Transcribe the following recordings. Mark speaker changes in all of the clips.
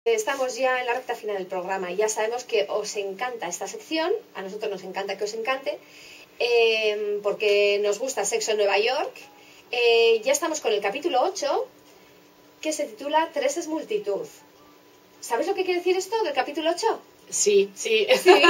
Speaker 1: Estamos ya en la recta final del programa y ya sabemos que os encanta esta sección, a nosotros nos encanta que os encante, porque nos gusta Sexo en Nueva York. Ya estamos con el capítulo 8, que se titula Tres es multitud. ¿Sabéis lo que quiere decir esto del capítulo 8?
Speaker 2: Sí.
Speaker 1: Sí,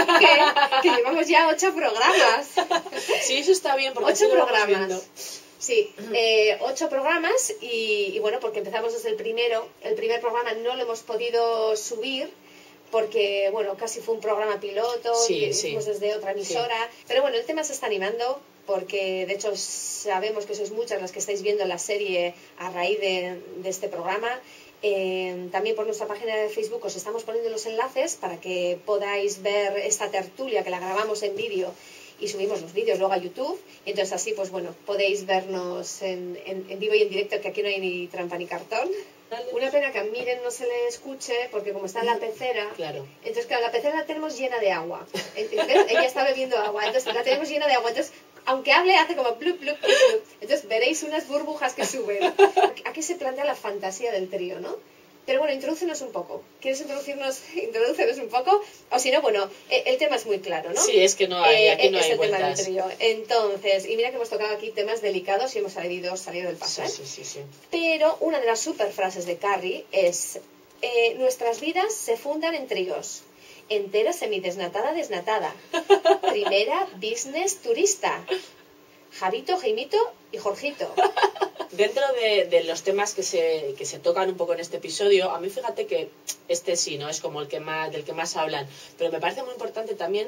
Speaker 1: que llevamos ya 8 programas.
Speaker 2: Sí, eso está bien, porque
Speaker 1: 8
Speaker 2: programas.
Speaker 1: Sí, 8 programas y bueno, porque empezamos desde el primer programa no lo hemos podido subir porque, bueno, casi fue un programa piloto, y hicimos desde otra emisora, pero bueno, el tema se está animando porque de hecho sabemos que sois muchas las que estáis viendo la serie a raíz de este programa. También por nuestra página de Facebook os estamos poniendo los enlaces para que podáis ver esta tertulia que la grabamos en vídeo y subimos los vídeos luego a YouTube, y entonces así pues bueno, podéis vernos en vivo y en directo, que aquí no hay ni trampa ni cartón. Una pena que a Miren no se le escuche porque como está en la pecera,
Speaker 2: claro.
Speaker 1: Entonces claro, la pecera la tenemos llena de agua, ¿entiendes? Ella está bebiendo agua, entonces la tenemos llena de agua, entonces aunque hable hace como plup, plup, plup, plup. Entonces veréis unas burbujas que suben. Aquí se plantea la fantasía del trío, ¿no? Pero bueno, introdúcenos un poco. ¿Quieres introducirnos un poco? O si no, bueno, el tema es muy claro, ¿no?
Speaker 2: Sí, es que no hay, aquí no hay vueltas.
Speaker 1: Tema del trío. Entonces, y mira que hemos tocado aquí temas delicados y hemos salido del paso, ¿eh?
Speaker 2: Sí.
Speaker 1: Pero una de las super frases de Carrie es: nuestras vidas se fundan en tríos. Entera, semidesnatada, desnatada. Primera, business, turista. Javito, Jaimito y Jorgito.
Speaker 2: Dentro de los temas que se tocan un poco en este episodio, a mí fíjate que este sí, ¿no? Es como del que más hablan, pero me parece muy importante también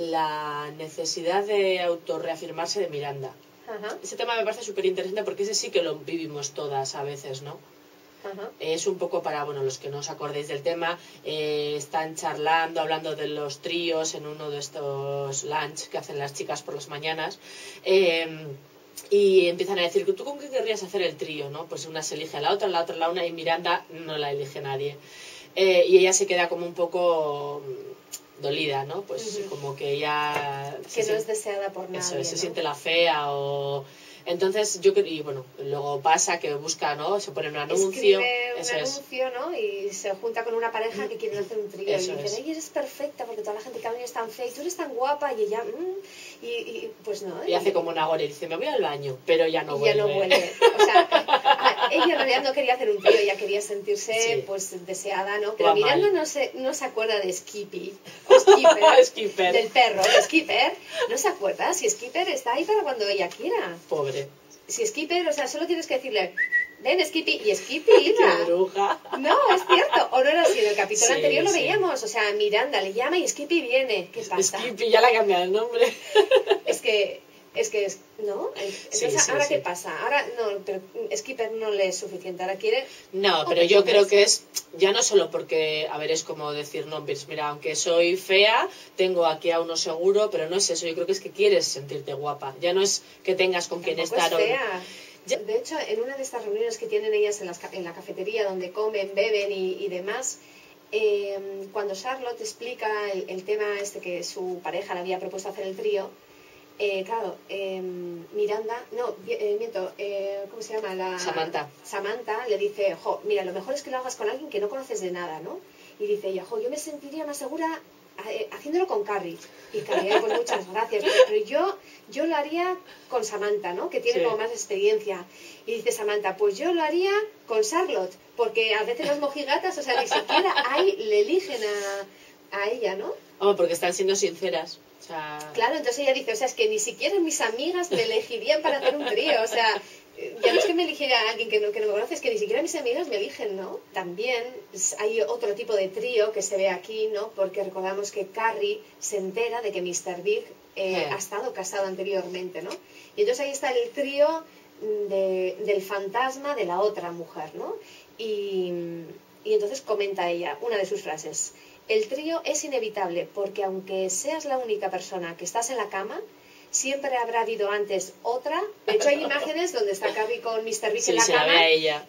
Speaker 2: la necesidad de autorreafirmarse de Miranda.
Speaker 1: Ajá.
Speaker 2: Ese tema me parece súper interesante porque ese sí que lo vivimos todas a veces, ¿no?
Speaker 1: Ajá.
Speaker 2: Es un poco para, bueno, los que no os acordéis del tema, están hablando de los tríos en uno de estos lunch que hacen las chicas por las mañanas, y empiezan a decir, ¿tú con qué querrías hacer el trío? ¿No? Pues una se elige a la otra la una, y Miranda no la elige nadie. Y ella se queda como un poco dolida, ¿no? Pues como que ella...
Speaker 1: Que no es deseada por nadie,
Speaker 2: eso, se
Speaker 1: ¿no?
Speaker 2: siente la fea o... Entonces yo y bueno, luego pasa que busca, ¿no? Se pone un anuncio.
Speaker 1: Escribe un anuncio, ¿no? Y se junta con una pareja que quieren hacer un trío. Y dicen, ¡ay, eres perfecta! Porque toda la gente que ha venido es tan fea y tú eres tan guapa. Y ella, y pues no.
Speaker 2: Y hace como una hora y dice, me voy al baño, pero ya no vuelve.
Speaker 1: Ya no vuelve. O sea, ella en realidad no quería hacer un trío, ella quería sentirse pues deseada, ¿no? Pero Miranda no se acuerda de Skippy, o Skipper,
Speaker 2: Skipper,
Speaker 1: del perro, de Skipper. No se acuerda, si Skipper está ahí para cuando ella quiera.
Speaker 2: Pobre.
Speaker 1: Si Skipper, o sea, solo tienes que decirle, ven Skippy, y Skippy iba.
Speaker 2: ¡Qué bruja!
Speaker 1: No, es cierto. O no era así, en el capítulo anterior lo veíamos. O sea, Miranda le llama y Skippy viene. ¿Qué pasa?
Speaker 2: Skippy, ya le ha cambiado el nombre.
Speaker 1: Es que, ¿no? Entonces, ¿ahora qué pasa? Ahora, no, pero Skipper no le es suficiente, ahora quiere...
Speaker 2: No, pero yo creo que es, ya no solo porque, a ver, es como decir, no, pues mira, aunque soy fea, tengo aquí a uno seguro, pero no es eso, yo creo que es que quieres sentirte guapa, ya no es que tengas con quien estar.
Speaker 1: Es fea. De hecho, en una de estas reuniones que tienen ellas en la cafetería, donde comen, beben y demás... cuando Charlotte explica el tema este que su pareja le había propuesto hacer el trío, claro, Miranda, no, miento, ¿cómo se llama? Samantha le dice, mira, lo mejor es que lo hagas con alguien que no conoces de nada, ¿no? Y dice ella, yo me sentiría más segura haciéndolo con Carrie. Y Carrie, pues muchas gracias, pero yo lo haría con Samantha, ¿no? Que tiene como más experiencia. Y dice Samantha, pues yo lo haría con Charlotte, porque a veces las mojigatas, o sea, ni siquiera ahí le eligen a ella, ¿no?
Speaker 2: Porque están siendo sinceras. O sea...
Speaker 1: Claro, entonces ella dice, o sea, es que ni siquiera mis amigas me elegirían para hacer un trío, o sea, ya no es que me eligiera a alguien que no me conoce, es que ni siquiera mis amigas me eligen, ¿no? También hay otro tipo de trío que se ve aquí, ¿no? Porque recordamos que Carrie se entera de que Mr. Big ha estado casado anteriormente, ¿no? Y entonces ahí está el trío del fantasma de la otra mujer, ¿no? Y entonces comenta ella, una de sus frases: el trío es inevitable porque aunque seas la única persona que estás en la cama, siempre habrá habido antes otra. De hecho hay imágenes donde está Carrie con Mr. Big en la cama,
Speaker 2: ve a ella.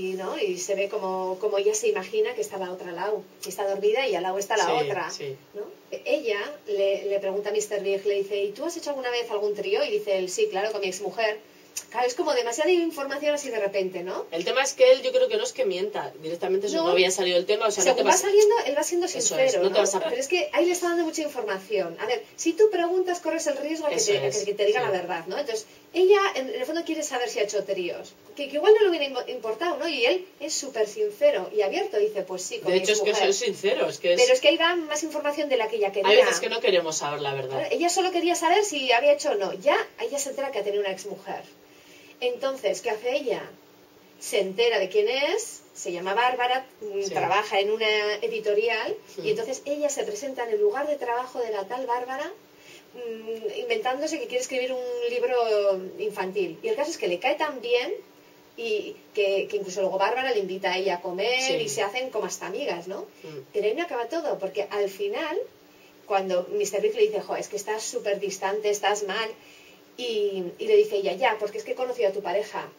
Speaker 1: Y se ve como ella se imagina que está la otra al lado, que está dormida y al lado está la otra, ¿no? Ella le pregunta a Mr. Big, le dice, ¿y tú has hecho alguna vez algún trío? Y dice él, sí, claro, con mi exmujer. Claro, es como demasiada información así de repente, ¿no?
Speaker 2: El tema es que él, yo creo que no es que mienta, directamente no había salido el tema, o sea,
Speaker 1: según
Speaker 2: no te
Speaker 1: va saliendo, él va siendo sincero,
Speaker 2: es, no
Speaker 1: ¿no?
Speaker 2: te vas a...
Speaker 1: Pero es que ahí le está dando mucha información. A ver, si tú preguntas, corres el riesgo que te diga la verdad, ¿no? Entonces, ella en el fondo quiere saber si ha hecho tríos, que igual no le hubiera importado, ¿no? Y él es súper sincero y abierto, dice, pues sí, con
Speaker 2: de hecho, es que soy sincero, es que es...
Speaker 1: Pero es que ahí va más información de la que ella quería.
Speaker 2: Hay veces que no queremos saber la verdad.
Speaker 1: Claro, ella solo quería saber si había hecho o no. Ya, ella se entera que ha tenido una exmujer. Entonces, ¿qué hace ella? Se entera de quién es, se llama Bárbara, trabaja en una editorial, y entonces ella se presenta en el lugar de trabajo de la tal Bárbara, inventándose que quiere escribir un libro infantil. Y el caso es que le cae tan bien, y que incluso luego Bárbara le invita a ella a comer, y se hacen como hasta amigas, ¿no? Pero ahí no acaba todo, porque al final, cuando Mr. Big le dice, jo, es que estás súper distante, estás mal, y le dice ella, ya, porque es que he conocido a tu pareja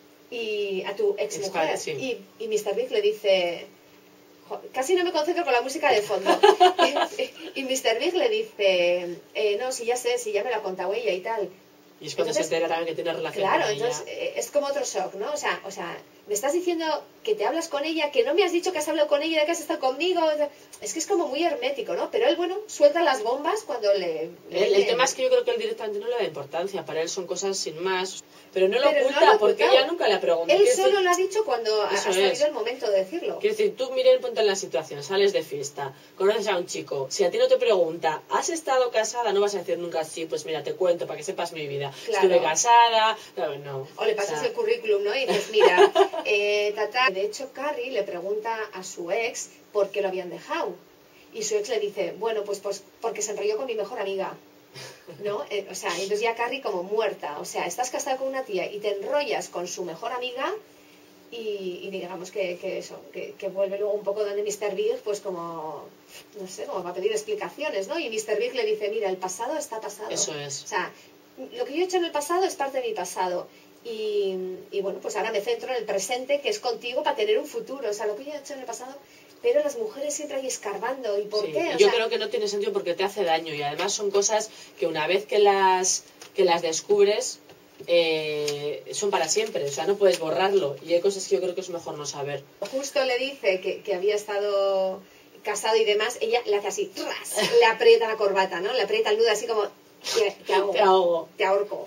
Speaker 1: y a tu ex mujer. Y Mr. Big le dice, casi no me concentro con la música de fondo. y Mr. Big le dice, no, si ya sé, si ya me lo ha contado ella y tal.
Speaker 2: Y es cuando se entera también que tiene relación con ella.
Speaker 1: Claro, entonces es como otro shock, ¿no? O sea, me estás diciendo que te hablas con ella, que no me has dicho que has hablado con ella, de que has estado conmigo. Es que es como muy hermético, ¿no? Pero él, bueno, suelta las bombas cuando
Speaker 2: el tema es que yo creo que él directamente no le da importancia. Para él son cosas sin más. Pero no lo oculta porque ella nunca le pregunta.
Speaker 1: Él solo lo ha dicho cuando ha sabido el momento de decirlo.
Speaker 2: Quiero decir, tú, Miren, ponte en la situación. Sales de fiesta, conoces a un chico. Si a ti no te pregunta, ¿has estado casada? No vas a decir nunca sí, pues mira, te cuento para que sepas mi vida.
Speaker 1: Claro.
Speaker 2: Estuve casada. No.
Speaker 1: O le pasas el currículum, ¿no? Y dices, mira, de hecho, Carrie le pregunta a su ex por qué lo habían dejado. Y su ex le dice, bueno, pues porque se enrolló con mi mejor amiga. ¿No? O sea, entonces ya Carrie como muerta. O sea, estás casada con una tía y te enrollas con su mejor amiga y digamos que eso, que vuelve luego un poco donde Mr. Big, pues como, no sé, como va a pedir explicaciones, ¿no? Y Mr. Big le dice, mira, el pasado está pasado.
Speaker 2: Eso es.
Speaker 1: O sea, lo que yo he hecho en el pasado es parte de mi pasado. Y bueno, pues ahora me centro en el presente, que es contigo, para tener un futuro. O sea, lo que yo he hecho en el pasado, pero las mujeres siempre ahí escarbando. ¿Y por qué?
Speaker 2: Yo creo que no tiene sentido porque te hace daño y además son cosas que una vez que las descubres son para siempre. O sea, no puedes borrarlo y hay cosas que yo creo que es mejor no saber.
Speaker 1: Justo le dice que había estado casado y demás, ella le hace así, ¡tras! Le aprieta la corbata, ¿no? Le aprieta el nudo así como, te ahogo, te ahorco.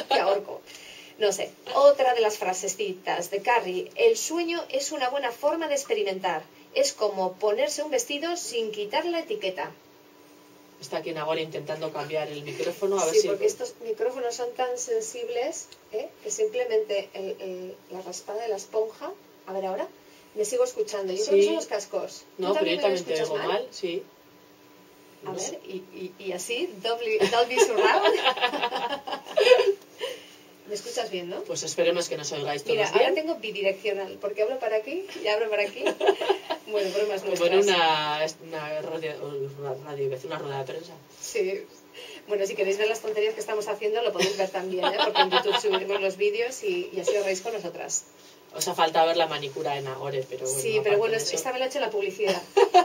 Speaker 1: No sé, otra de las frasecitas de Carrie, el sueño es una buena forma de experimentar. Es como ponerse un vestido sin quitar la etiqueta.
Speaker 2: Está aquí Nagore intentando cambiar el micrófono. A ver
Speaker 1: sí, porque estos micrófonos son tan sensibles que simplemente la raspada de la esponja... A ver ahora, me sigo escuchando. Yo creo que son los cascos.
Speaker 2: No, pero yo también te oigo mal, sí.
Speaker 1: A ver, y así, Dolby Surround. ¿Me escuchas bien, no?
Speaker 2: Pues esperemos que nos oigáis todos
Speaker 1: bien.
Speaker 2: Mira,
Speaker 1: ahora tengo bidireccional, porque hablo para aquí y hablo para aquí. Bueno, bromas nuestras.
Speaker 2: Como en una rueda de prensa.
Speaker 1: Sí. Bueno, si queréis ver las tonterías que estamos haciendo, lo podéis ver también, ¿eh? Porque en YouTube subiremos los vídeos y así os reís con nosotras.
Speaker 2: Os ha faltado ver la manicura de Nagore, pero bueno.
Speaker 1: Sí, pero bueno, esta me la he hecho la publicidad.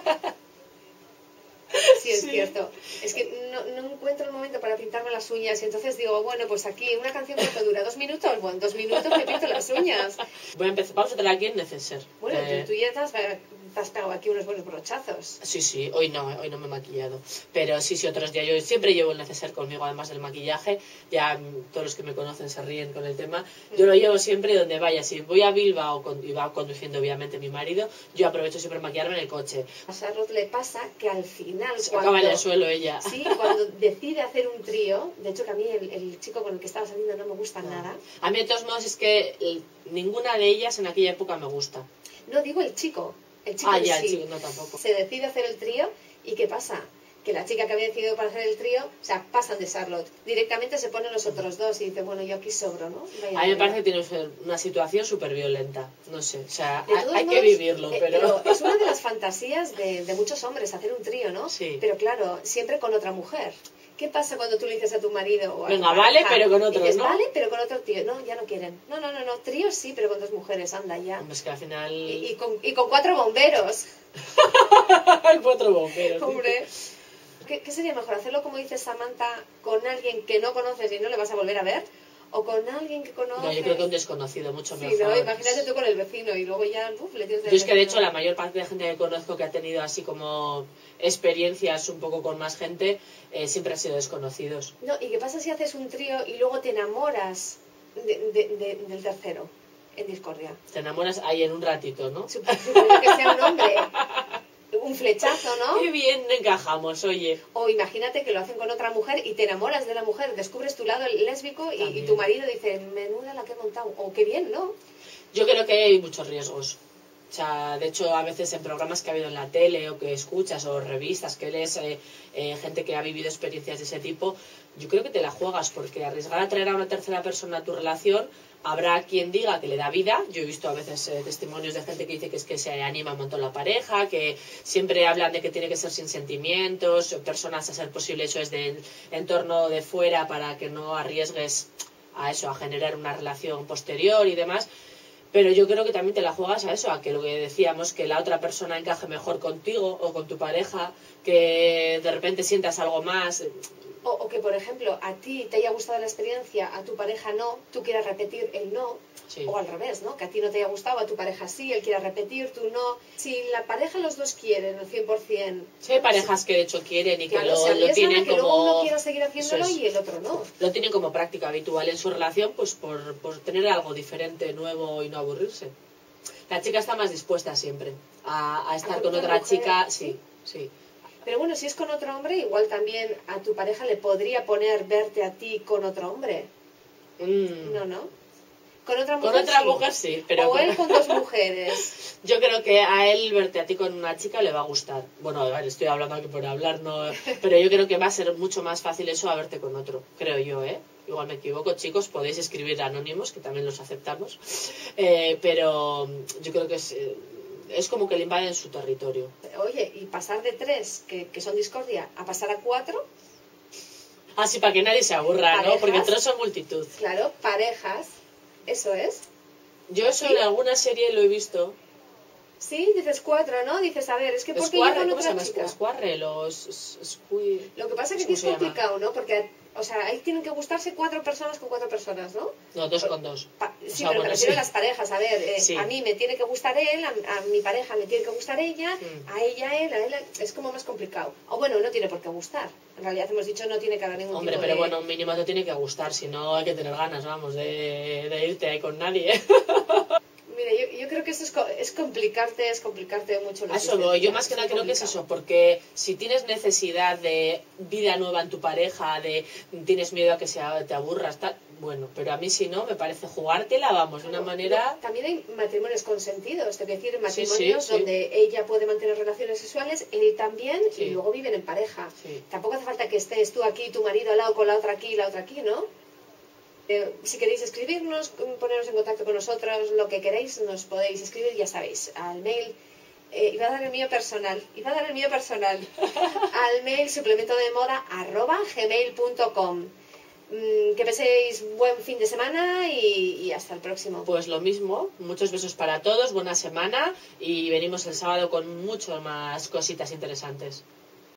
Speaker 1: Sí, es cierto. Es que no encuentro el momento para pintarme las uñas y entonces digo, bueno, pues aquí una canción que dura 2 minutos, bueno, 2 minutos me pinto las uñas.
Speaker 2: Vamos a tener aquí en Neceser.
Speaker 1: Bueno, tú ya te has pegado aquí unos buenos brochazos.
Speaker 2: Sí, hoy no me he maquillado. Pero sí, otros días. Yo siempre llevo el Neceser conmigo, además del maquillaje. Ya todos los que me conocen se ríen con el tema. Yo lo llevo siempre donde vaya. Si voy a Bilbao y va conduciendo obviamente mi marido, yo aprovecho siempre maquillarme en el coche.
Speaker 1: A Charlotte le pasa que al final...
Speaker 2: Se acaba en el suelo ella.
Speaker 1: Sí, cuando decide hacer un trío, de hecho que a mí el chico con el que estaba saliendo no me gusta nada.
Speaker 2: A mí de todos modos es que ninguna de ellas en aquella época me gusta.
Speaker 1: No, digo el chico. El chico
Speaker 2: el chico no tampoco.
Speaker 1: Se decide hacer el trío y ¿qué pasa? Que la chica que había decidido para hacer el trío, o sea, pasan de Charlotte. Directamente se ponen los otros dos y dice, bueno, yo aquí sobro, ¿no?
Speaker 2: A mí me parece que tiene una situación súper violenta. No sé, o sea, hay que vivirlo, pero...
Speaker 1: Es una de las fantasías de muchos hombres, hacer un trío, ¿no?
Speaker 2: Sí.
Speaker 1: Pero claro, siempre con otra mujer. ¿Qué pasa cuando tú le dices a tu marido o a
Speaker 2: Venga, vale, pero con otros,
Speaker 1: dices,
Speaker 2: ¿no?
Speaker 1: Vale, pero con otro tío. No, ya no quieren. No, trío sí, pero con 2 mujeres, anda ya.
Speaker 2: Es que al final...
Speaker 1: Y con 4 bomberos.
Speaker 2: Hay 4 bomberos.
Speaker 1: Hombre... ¿Qué sería mejor? ¿Hacerlo como dice Samantha con alguien que no conoces y no le vas a volver a ver? o con alguien que conoces.
Speaker 2: No, yo creo que un desconocido, mucho
Speaker 1: Sí,
Speaker 2: mejor.
Speaker 1: ¿no? Imagínate tú con el vecino y luego ya le tienes
Speaker 2: Yo es que de hecho la mayor parte de gente que conozco que ha tenido así como experiencias un poco con más gente, siempre han sido desconocidos.
Speaker 1: No, ¿y qué pasa si haces un trío y luego te enamoras del tercero en discordia?
Speaker 2: Te enamoras ahí en un ratito, ¿no?
Speaker 1: Supongo que sea un hombre. Un flechazo, ¿no?
Speaker 2: Qué bien encajamos, oye.
Speaker 1: O imagínate que lo hacen con otra mujer y te enamoras de la mujer, descubres tu lado lésbico y tu marido dice, menuda la que he montado. O qué bien, ¿no?
Speaker 2: Yo creo que hay muchos riesgos. O sea, de hecho, a veces en programas que ha habido en la tele o que escuchas o revistas que lees gente que ha vivido experiencias de ese tipo, yo creo que te la juegas porque arriesgar a traer a una tercera persona a tu relación, habrá quien diga que le da vida. Yo he visto a veces testimonios de gente que dice que es que se anima un montón la pareja, que siempre hablan de que tiene que ser sin sentimientos, personas a ser posible eso es del entorno de fuera para que no arriesgues a eso, a generar una relación posterior y demás. Pero yo creo que también te la juegas a eso, a que lo que decíamos, que la otra persona encaje mejor contigo o con tu pareja, que de repente sientas algo más.
Speaker 1: O que, por ejemplo, a ti te haya gustado la experiencia, a tu pareja no, tú quieras repetir, él no.
Speaker 2: Sí.
Speaker 1: O al revés, ¿no? Que a ti no te haya gustado, a tu pareja sí, él quiera repetir, tú no. Si la pareja los dos quieren al 100%...
Speaker 2: Sí, hay parejas que de hecho quieren y que
Speaker 1: claro,
Speaker 2: lo tienen
Speaker 1: que
Speaker 2: como...
Speaker 1: luego uno quiera seguir haciéndolo
Speaker 2: es.
Speaker 1: Y el otro no.
Speaker 2: Lo tienen como práctica habitual en su relación, pues por tener algo diferente, nuevo y no aburrirse. La chica está más dispuesta siempre a estar con otra
Speaker 1: mujer,
Speaker 2: chica, sí.
Speaker 1: Pero bueno, si es con otro hombre, igual también a tu pareja le podría poner verte a ti con otro hombre. No. Con otra mujer,
Speaker 2: con otra
Speaker 1: sí.
Speaker 2: mujer sí, pero
Speaker 1: o él con dos mujeres.
Speaker 2: Yo creo que a él verte a ti con una chica le va a gustar. Bueno, a ver, estoy hablando aquí por hablar, no, pero yo creo que va a ser mucho más fácil eso a verte con otro, creo yo, ¿eh? Igual me equivoco, chicos, podéis escribir anónimos, que también los aceptamos, pero yo creo que es como que le invaden su territorio.
Speaker 1: Oye, y pasar de 3, que son discordia, a pasar a 4...
Speaker 2: Así para que nadie se aburra,
Speaker 1: ¿Parejas?
Speaker 2: ¿no? Porque 3 son multitud.
Speaker 1: Claro, parejas, eso es.
Speaker 2: Yo eso
Speaker 1: ¿Sí?
Speaker 2: en alguna serie lo he visto.
Speaker 1: Sí, dices 4, ¿no? Dices, a ver, es que porque yo con
Speaker 2: ¿Cómo se
Speaker 1: otra
Speaker 2: llama?
Speaker 1: chica...
Speaker 2: Squarrel o
Speaker 1: Lo que pasa es que aquí es complicado, ¿no? Porque, o sea, ahí tienen que gustarse 4 personas con 4 personas, ¿no?
Speaker 2: No, 2 con 2.
Speaker 1: Sí, pero me refiero a las parejas. A ver,
Speaker 2: sí.
Speaker 1: A mí me tiene que gustar él, a mi pareja me tiene que gustar ella, a ella él, es como más complicado. O bueno, no tiene por qué gustar. En realidad hemos dicho no tiene que haber ningún
Speaker 2: Hombre,
Speaker 1: tipo
Speaker 2: pero
Speaker 1: de...
Speaker 2: bueno, un mínimo te tiene que gustar, si no hay que tener ganas, vamos, de irte ahí con nadie.
Speaker 1: Mira, yo creo que eso es complicarte mucho la
Speaker 2: Eso voy, yo más que nada creo que es eso, porque si tienes necesidad de vida nueva en tu pareja, tienes miedo a que te aburras, tal, bueno, pero a mí si no, me parece jugártela, vamos, de una manera...
Speaker 1: También hay matrimonios consentidos, es decir, matrimonios donde ella puede mantener relaciones sexuales, él también, y luego viven en pareja. Tampoco hace falta que estés tú aquí, tu marido al lado, con la otra aquí, ¿no? Si queréis escribirnos, poneros en contacto con nosotros, lo que queréis, nos podéis escribir, ya sabéis, al mail, iba a dar el mío personal, al mail suplementodemoda@gmail.com. Que paséis buen fin de semana y hasta el próximo.
Speaker 2: Pues lo mismo, muchos besos para todos, buena semana y venimos el sábado con mucho más cositas interesantes.